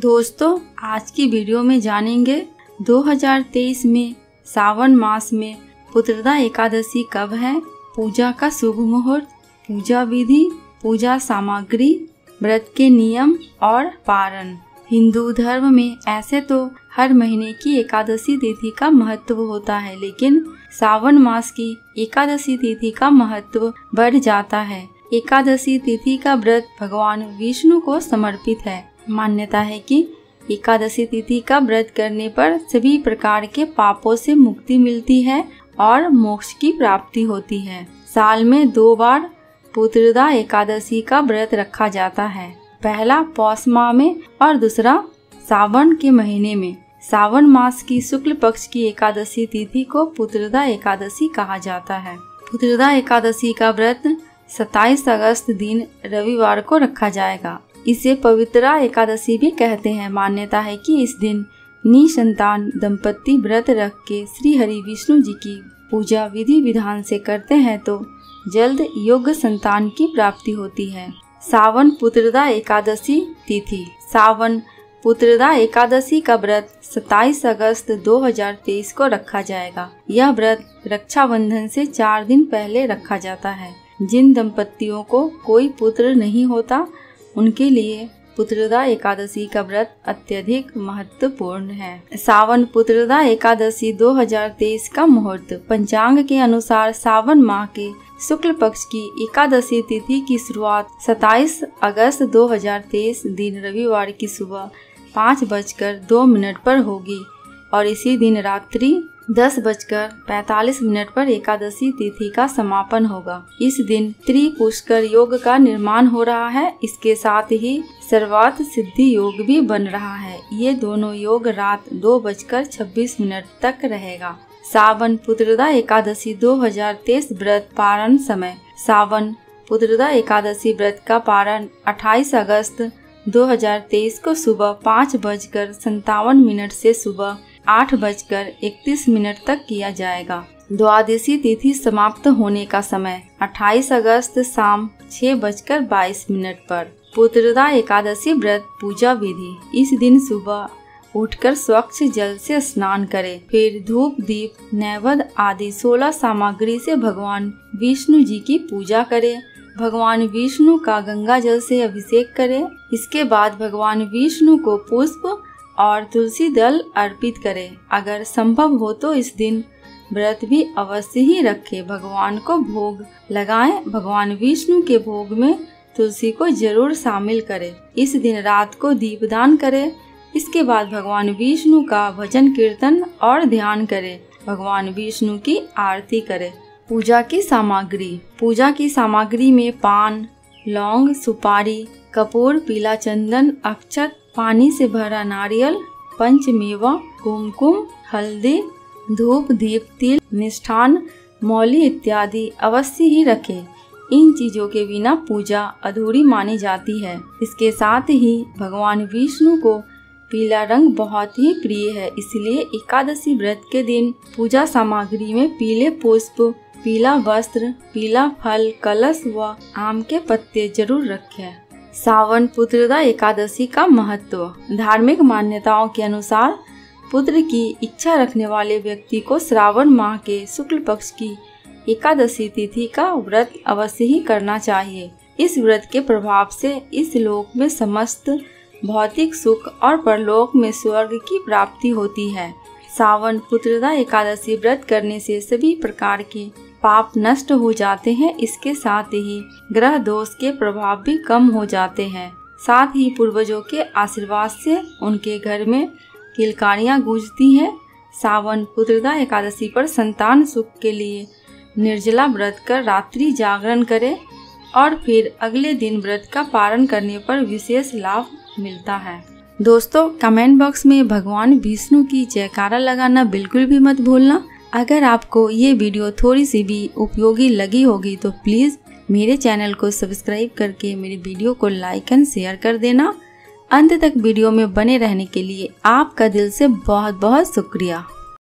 दोस्तों आज की वीडियो में जानेंगे 2023 में सावन मास में पुत्रदा एकादशी कब है, पूजा का शुभ मुहूर्त, पूजा विधि, पूजा सामग्री, व्रत के नियम और पारण। हिंदू धर्म में ऐसे तो हर महीने की एकादशी तिथि का महत्व होता है, लेकिन सावन मास की एकादशी तिथि का महत्व बढ़ जाता है। एकादशी तिथि का व्रत भगवान विष्णु को समर्पित है। मान्यता है कि एकादशी तिथि का व्रत करने पर सभी प्रकार के पापों से मुक्ति मिलती है और मोक्ष की प्राप्ति होती है। साल में 2 बार पुत्रदा एकादशी का व्रत रखा जाता है, पहला पौष माह में और दूसरा सावन के महीने में। सावन मास की शुक्ल पक्ष की एकादशी तिथि को पुत्रदा एकादशी कहा जाता है। पुत्रदा एकादशी का व्रत 27 अगस्त दिन रविवार को रखा जाएगा। इसे पवित्रा एकादशी भी कहते हैं। मान्यता है कि इस दिन निसंतान दंपति व्रत रख के श्री हरि विष्णु जी की पूजा विधि विधान से करते हैं तो जल्द योग्य संतान की प्राप्ति होती है। सावन पुत्रदा एकादशी तिथि। सावन पुत्रदा एकादशी का व्रत 27 अगस्त 2023 को रखा जाएगा। यह व्रत रक्षाबंधन से 4 दिन पहले रखा जाता है। जिन दंपतियों को कोई पुत्र नहीं होता उनके लिए पुत्रदा एकादशी का व्रत अत्यधिक महत्वपूर्ण है। सावन पुत्रदा एकादशी 2023 का मुहूर्त। पंचांग के अनुसार सावन माह के शुक्ल पक्ष की एकादशी तिथि की शुरुआत 27 अगस्त 2023 दिन रविवार की सुबह 5:02 पर होगी और इसी दिन रात्रि 10:45 पर एकादशी तिथि का समापन होगा। इस दिन त्रिपुष्कर योग का निर्माण हो रहा है। इसके साथ ही सर्वार्थ सिद्धि योग भी बन रहा है। ये दोनों योग रात 2:26 तक रहेगा। सावन पुत्रदा एकादशी 2023 व्रत पारण समय। सावन पुत्रदा एकादशी व्रत का पारण 28 अगस्त 2023 को सुबह 5:57 से सुबह 8:31 तक किया जाएगा। द्वादशी तिथि समाप्त होने का समय 28 अगस्त शाम 6:22 पर। पुत्रदा एकादशी व्रत पूजा विधि। इस दिन सुबह उठकर स्वच्छ जल से स्नान करें, फिर धूप दीप नैवेद्य आदि 16 सामग्री से भगवान विष्णु जी की पूजा करें। भगवान विष्णु का गंगा जल से अभिषेक करें। इसके बाद भगवान विष्णु को पुष्प और तुलसी दल अर्पित करें। अगर संभव हो तो इस दिन व्रत भी अवश्य ही रखें। भगवान को भोग लगाएं। भगवान विष्णु के भोग में तुलसी को जरूर शामिल करें। इस दिन रात को दीपदान करें। इसके बाद भगवान विष्णु का भजन कीर्तन और ध्यान करें। भगवान विष्णु की आरती करें। पूजा की सामग्री। पूजा की सामग्री में पान, लौंग, सुपारी, कपूर, पीला चंदन, अक्षत, पानी से भरा नारियल, पंचमेवा, कुमकुम, हल्दी, धूप दीप, तिल, मिष्ठान, मौली इत्यादि अवश्य ही रखें। इन चीजों के बिना पूजा अधूरी मानी जाती है। इसके साथ ही भगवान विष्णु को पीला रंग बहुत ही प्रिय है, इसलिए एकादशी व्रत के दिन पूजा सामग्री में पीले पुष्प, पीला वस्त्र, पीला फल, कलश व आम के पत्ते जरूर रखें। सावन पुत्रदा एकादशी का महत्व। धार्मिक मान्यताओं के अनुसार पुत्र की इच्छा रखने वाले व्यक्ति को श्रावण माह के शुक्ल पक्ष की एकादशी तिथि का व्रत अवश्य ही करना चाहिए। इस व्रत के प्रभाव से इस लोक में समस्त भौतिक सुख और परलोक में स्वर्ग की प्राप्ति होती है। सावन पुत्रदा एकादशी व्रत करने से सभी प्रकार के पाप नष्ट हो जाते हैं। इसके साथ ही ग्रह दोष के प्रभाव भी कम हो जाते हैं। साथ ही पूर्वजों के आशीर्वाद से उनके घर में किलकारियां गूंजती हैं। सावन पुत्रदा एकादशी पर संतान सुख के लिए निर्जला व्रत कर रात्रि जागरण करें और फिर अगले दिन व्रत का पारण करने पर विशेष लाभ मिलता है। दोस्तों कमेंट बॉक्स में भगवान विष्णु की जयकारा लगाना बिल्कुल भी मत भूलना। अगर आपको ये वीडियो थोड़ी सी भी उपयोगी लगी होगी तो प्लीज़ मेरे चैनल को सब्सक्राइब करके मेरे वीडियो को लाइक एंड शेयर कर देना। अंत तक वीडियो में बने रहने के लिए आपका दिल से बहुत बहुत शुक्रिया।